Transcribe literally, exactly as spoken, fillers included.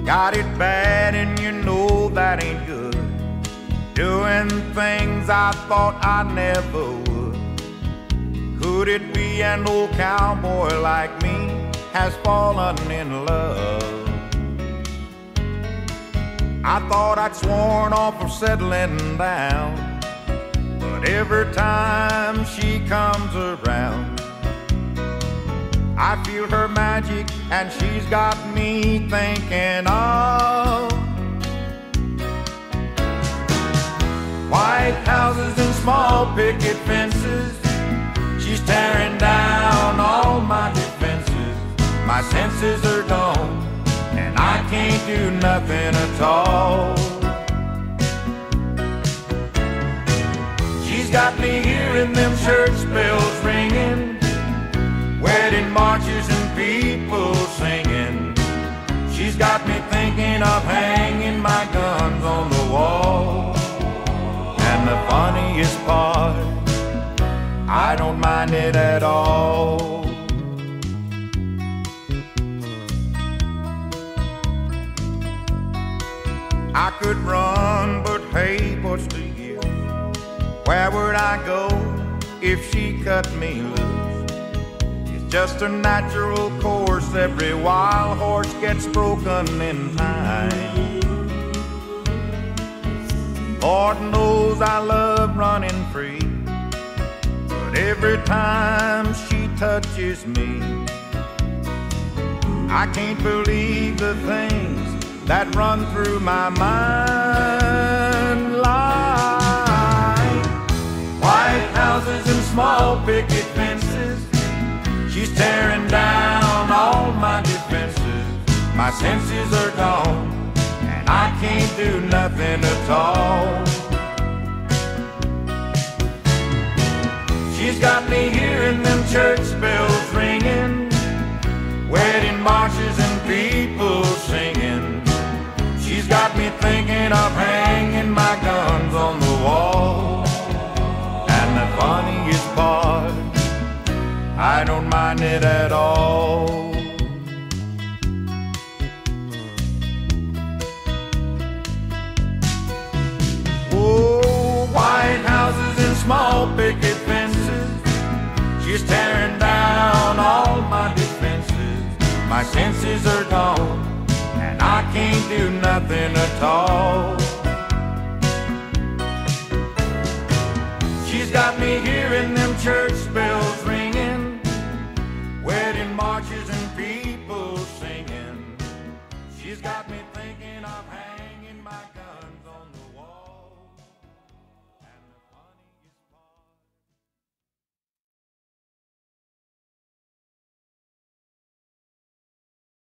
got it bad and you know that ain't good. Doing things I thought I never would. Could it be an old cowboy like me has fallen in love? I thought I'd sworn off of settling down, but every time she comes around, I feel her magic and she's got me thinking of white houses and small picket fences. She's tearing down all my defenses. My senses are gone and I can't do nothing at all. She's got me hearing them church bells ringing, wedding marches and people singing. She's got me thinking of hanging my guns on the wall. And the funniest part, I don't mind it at all. I could run, but hey, what's the use? Where would I go if she cut me loose? It's just a natural course. Every wild horse gets broken in time. Lord knows I love running free, but every time she touches me, I can't believe the things that run through my mind. Like white houses and small picket fences, she's tearing down all my defenses. My senses are gone and I can't do nothing at all. She's got me hearing them church bells ringing, wedding marches and people singing. She's got me thinking of hanging my guns on the wall. And the funniest part, I don't mind it at all. Oh, white houses and small picket fences, she's tearing down all my defenses. My senses are gone and I can't do nothing at all. She's got me hearing them church bells ringing, wedding marches and people singing. She's got me